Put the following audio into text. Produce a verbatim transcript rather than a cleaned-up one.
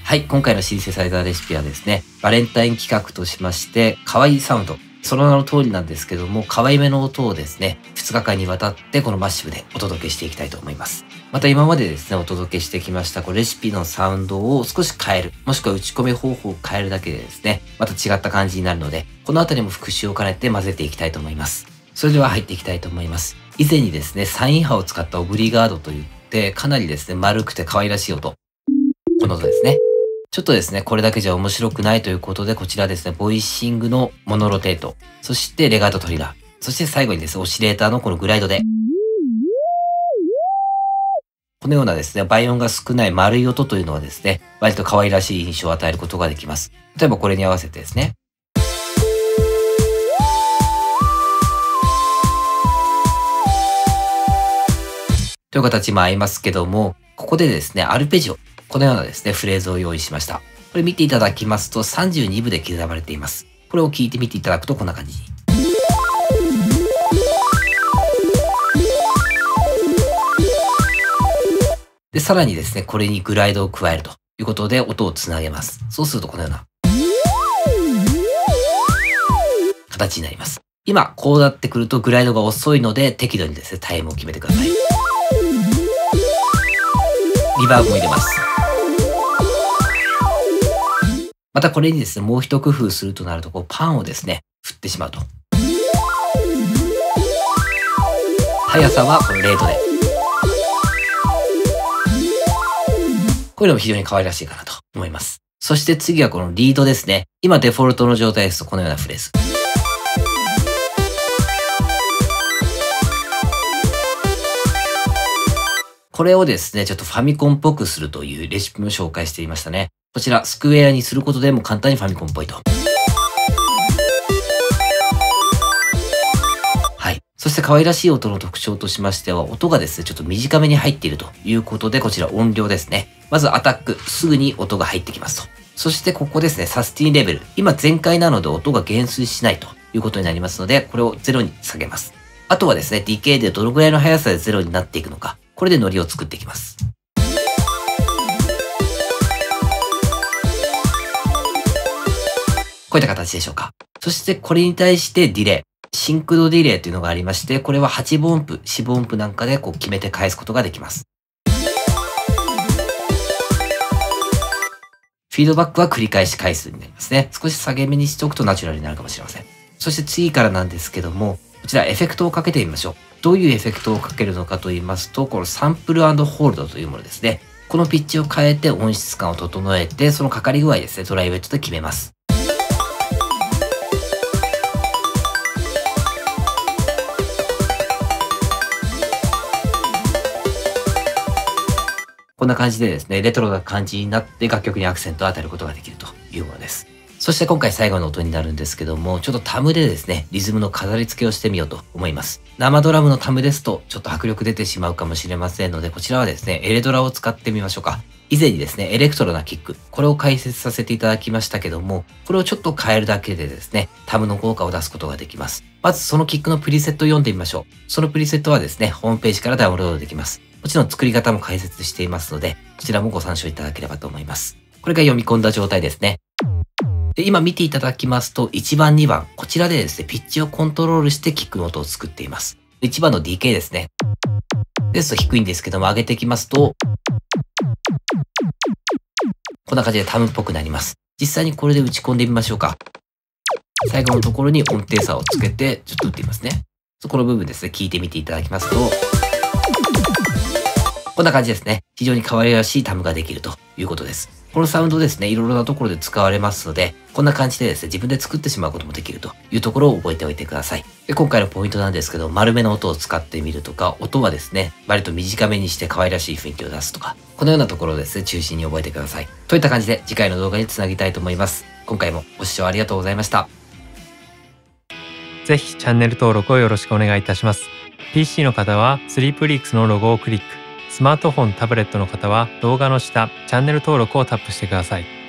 はい、今回のシンセサイザーレシピはですね、バレンタイン企画としまして、可愛いサウンド。その名の通りなんですけども、可愛めの音をですね、ふつかかんにわたってこのマッシブでお届けしていきたいと思います。また今までですね、お届けしてきましたこのレシピのサウンドを少し変える、もしくは打ち込み方法を変えるだけでですね、また違った感じになるので、このあたりも復習を兼ねて混ぜていきたいと思います。それでは入っていきたいと思います。以前にですね、サイン波を使ったオブリガードといって、かなりですね、丸くて可愛らしい音。この音ですね。ちょっとですね、これだけじゃ面白くないということで、こちらですね、ボイシングのモノロテート、そしてレガートトリガー、そして最後にですね、オシレーターのこのグライドで、このようなですね、倍音が少ない丸い音というのはですね、割と可愛らしい印象を与えることができます。例えばこれに合わせてですね、という形も合いますけども、ここでですね、アルペジオ。このようなですね、フレーズを用意しました。これ見ていただきますとさんじゅうにぶで刻まれています。これを聞いてみていただくとこんな感じに。で、さらにですね、これにグライドを加えるということで音をつなげます。そうするとこのような形になります。今、こうなってくるとグライドが遅いので適度にですね、タイムを決めてください。リバーブも入れます。またこれにですね、もう一工夫するとなると、こうパンをですね、振ってしまうと。速さはこのレートで。こういうのも非常に可愛らしいかなと思います。そして次はこのリードですね。今デフォルトの状態ですとこのようなフレーズ。これをですね、ちょっとファミコンっぽくするというレシピも紹介していましたね。こちら、スクエアにすることでも簡単にファミコンっぽいと。はい。そして可愛らしい音の特徴としましては、音がですね、ちょっと短めに入っているということで、こちら音量ですね。まずアタック、すぐに音が入ってきますと。そしてここですね、サスティンレベル。今全開なので音が減衰しないということになりますので、これをゼロに下げます。あとはですね、ディケイでどのぐらいの速さでゼロになっていくのか。これでノリを作っていきます。こういった形でしょうか。そしてこれに対してディレイ、シンクドディレイというのがありまして、これははちぶ音符、よんぶ音符なんかでこう決めて返すことができます。フィードバックは繰り返し回数になりますね。少し下げ目にしておくとナチュラルになるかもしれません。そして次からなんですけども、こちらエフェクトをかけてみましょう。どういうエフェクトをかけるのかと言いますと、このサンプル&ホールドというものですね。このピッチを変えて音質感を整えて、そのかかり具合ですね、ドライウェットで決めます。こんな感じでですね、レトロな感じになって楽曲にアクセントを与えることができるというものです。そして今回最後の音になるんですけども、ちょっとタムでですね、リズムの飾り付けをしてみようと思います。生ドラムのタムですと、ちょっと迫力出てしまうかもしれませんので、こちらはですね、エレドラを使ってみましょうか。以前にですね、エレクトロなキック、これを解説させていただきましたけども、これをちょっと変えるだけでですね、タムの効果を出すことができます。まずそのキックのプリセットを読んでみましょう。そのプリセットはですね、ホームページからダウンロードできます。もちろん作り方も解説していますので、こちらもご参照いただければと思います。これが読み込んだ状態ですね。で、今見ていただきますと、いちばん、にばん、こちらでですね、ピッチをコントロールしてキックの音を作っています。いちばんの ディーケー ですね。ですと低いんですけども、上げていきますと、こんな感じでタムっぽくなります。実際にこれで打ち込んでみましょうか。最後のところに音程差をつけて、ちょっと打ってみますね。この部分ですね、聞いてみていただきますと、こんな感じですね。非常に可愛らしいタムができるということです。このサウンドですね、いろいろなところで使われますので、こんな感じでですね、自分で作ってしまうこともできるというところを覚えておいてください。で、今回のポイントなんですけど、丸めの音を使ってみるとか、音はですね、割と短めにして可愛らしい雰囲気を出すとか、このようなところをですね、中心に覚えてください。といった感じで次回の動画につなぎたいと思います。今回もご視聴ありがとうございました。 ぜひチャンネル登録をよろしくお願いいたします。ピーシー の方はスリープリークスのロゴをクリック。スマートフォン、タブレットの方は動画の下、チャンネル登録をタップしてください。